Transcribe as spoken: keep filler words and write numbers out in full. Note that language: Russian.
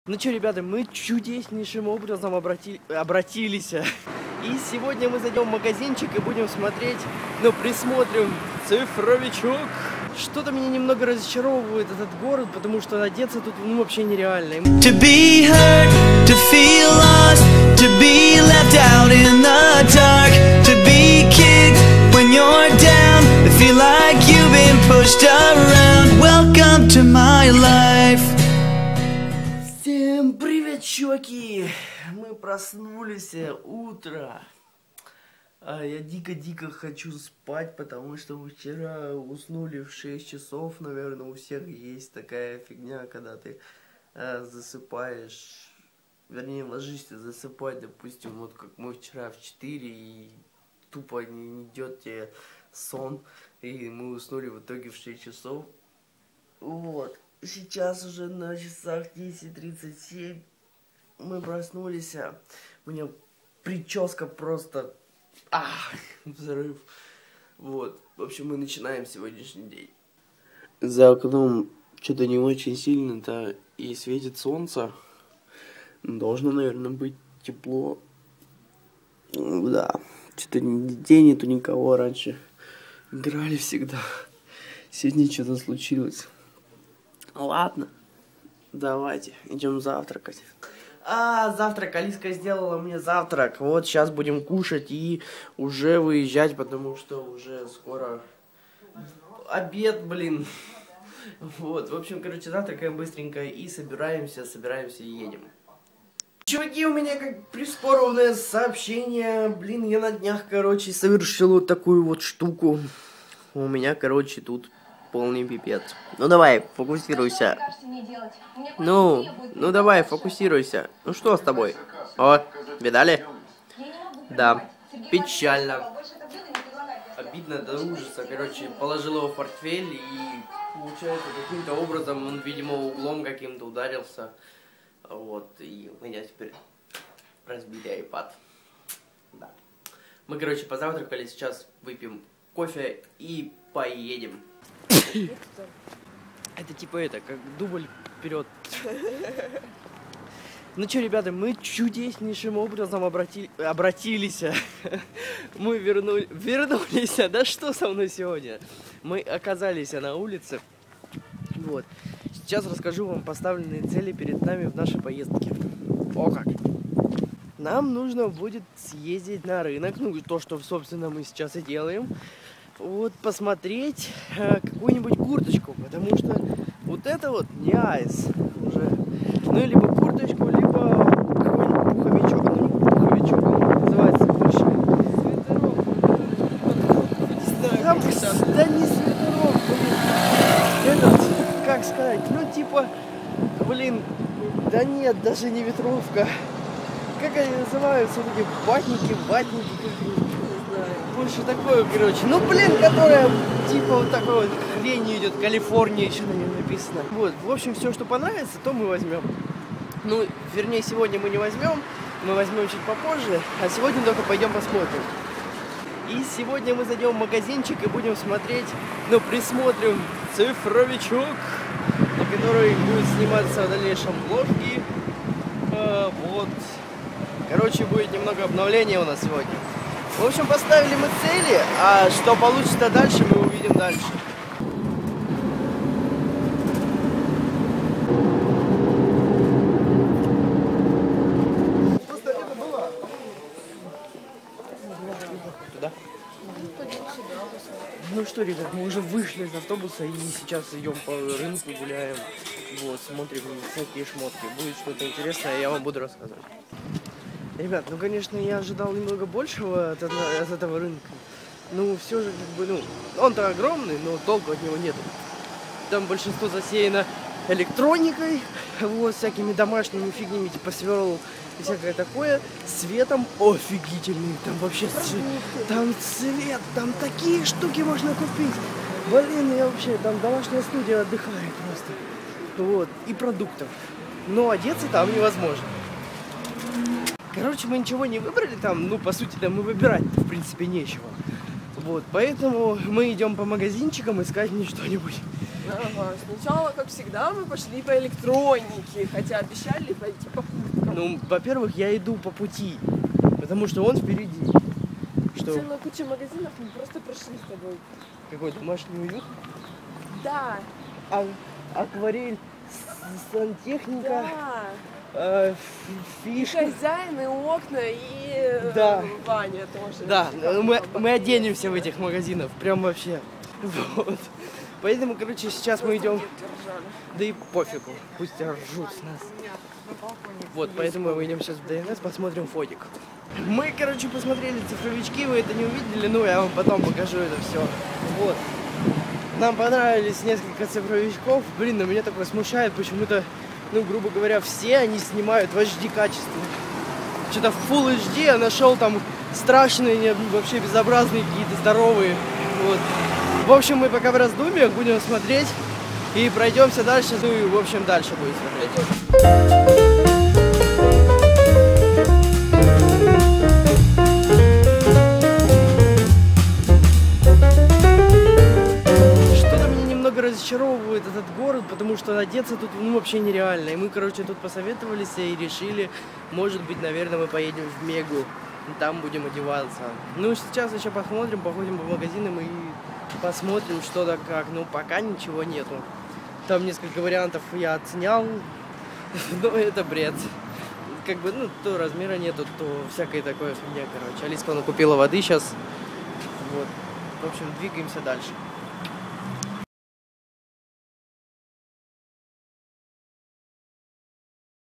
Ну что, ребята, мы чудеснейшим образом обрати... обратились. И сегодня мы зайдем в магазинчик и будем смотреть, ну, присмотрим цифровичок. Что-то меня немного разочаровывает этот город, потому что одеться тут, ну, вообще нереально. To be heard, to feel lost, to be left out in the dark, to be kicked when you're down, to feel like you've been pushed around. Welcome to my life. Всем привет, чуваки! Мы проснулись, утро. А я дико-дико хочу спать, потому что мы вчера уснули в шесть часов. Наверное, у всех есть такая фигня, когда ты э, засыпаешь, вернее, ложишься засыпать, допустим, вот как мы вчера в четыре, и тупо не идет тебе сон, и мы уснули в итоге в шесть часов. Вот. Сейчас уже на часах десять тридцать семь. Мы проснулись. У меня прическа просто... Ах, взрыв. Вот. В общем, мы начинаем сегодняшний день. За окном что-то не очень сильно-то и светит солнце. Должно, наверное, быть тепло. Да. Что-то нигде нету никого. Раньше играли всегда. Сегодня что-то случилось. Ладно, давайте, идем завтракать. А, завтрак, Алиска сделала мне завтрак. Вот сейчас будем кушать и уже выезжать, потому что уже скоро обед, блин. Вот, в общем, короче, завтракаем быстренько и собираемся, собираемся и едем. Чуваки, у меня как прискорбное сообщение. Блин, я на днях, короче, совершил вот такую вот штуку. У меня, короче, тут... полный пипец. Ну давай, фокусируйся. Ну, ну давай, фокусируйся. Ну что с тобой? О, видали? Да, печально. Обидно до ужаса. Короче, положил его в портфель и, получается, каким-то образом он, видимо, углом каким-то ударился. Вот, и у меня теперь разбитый айпад. Да. Мы, короче, позавтракали, сейчас выпьем кофе и поедем. Это типа это, как дубль вперед. Ну что, ребята, мы чудеснейшим образом обрати... обратились. Мы вернули... вернулись. Да что со мной сегодня? Мы оказались на улице. Вот. Сейчас расскажу вам поставленные цели перед нами в нашей поездке. О как! Нам нужно будет съездить на рынок. Ну, то, что, собственно, мы сейчас и делаем. Вот посмотреть э, какую-нибудь курточку, потому что вот это вот не айс уже. Ну, либо курточку, либо какой-нибудь пуховичок. Ну, не пуховичок, он называется больше свитерок. Да, да не свитерок, блин. Этот, как сказать, ну типа, блин, да нет, даже не ветровка. Как они называются, вот эти ватники, ватники какие-то. Больше такое, короче. Ну, блин, которая типа вот такой вот хрень идет. Калифорния еще на нем написано. Вот, в общем, все, что понравится, то мы возьмем. Ну, вернее, сегодня мы не возьмем. Мы возьмем чуть попозже. А сегодня только пойдем посмотрим. И сегодня мы зайдем в магазинчик и будем смотреть, ну, присмотрим цифровичок, на который будет сниматься в дальнейшем влоги. А, вот. Короче, будет немного обновления у нас сегодня. В общем, поставили мы цели, а что получится дальше, мы увидим дальше. Туда? Ну что, ребят, мы уже вышли из автобуса и сейчас идем по рынку, гуляем. Вот, смотрим всякие шмотки. Будет что-то интересное, я вам буду рассказывать. Ребят, ну, конечно, я ожидал немного большего от, от этого рынка. Ну, все же, как бы, ну, он-то огромный, но толку от него нету. Там большинство засеяно электроникой, вот, всякими домашними фигнями, типа сверл и всякое такое. Светом офигительный, там вообще цвет, там цвет, там такие штуки можно купить. Блин, я вообще, там домашняя студия отдыхает просто. Вот, и продуктов. Но одеться там невозможно. Короче, мы ничего не выбрали там, ну, по сути, там мы выбирать-то, в принципе, нечего. Вот, поэтому мы идем по магазинчикам искать мне что-нибудь Ага, сначала, как всегда, мы пошли по электронике, хотя обещали пойти по курткам. Ну, во-первых, я иду по пути, потому что он впереди. Что? Целая куча магазинов, мы просто прошли с тобой. Какой домашний уют? Да. А, акварель, с- сантехника, Да. э, И фишка. хозяин, и окна, и э, Да. Ваня тоже. Да, Как мы, там мы оденемся в этих магазинах, прям вообще. Вот. Поэтому, короче, сейчас мы идем, держали. да и пофигу, пусть ржут с нас. Вот, поэтому мы идем сейчас в ДНС, посмотрим фотик. Мы, короче, посмотрели цифровички, вы это не увидели, ну я вам потом покажу это все. Вот. Нам понравились несколько цифровичков. Блин, но меня такое смущает, почему-то, ну, грубо говоря, все они снимают в эйч ди качестве. Что-то в Full эйч ди я нашел там страшные, не- вообще безобразные какие-то здоровые. Вот. В общем, мы пока в раздумьях будем смотреть и пройдемся дальше. Ну и, в общем, дальше будем смотреть. Что-то меня немного разочаровывает этот город, потому что одеться тут ну, вообще нереально. И мы, короче, тут посоветовались и решили, может быть, наверное, мы поедем в Мегу. Там будем одеваться. Ну, сейчас еще посмотрим, походим по магазинам и посмотрим, что да как. Ну, пока ничего нету. Там несколько вариантов я отснял, но это бред. Как бы, ну, то размера нету, то всякое такое фигня, короче. Алиска, она купила воды сейчас. Вот. В общем, двигаемся дальше.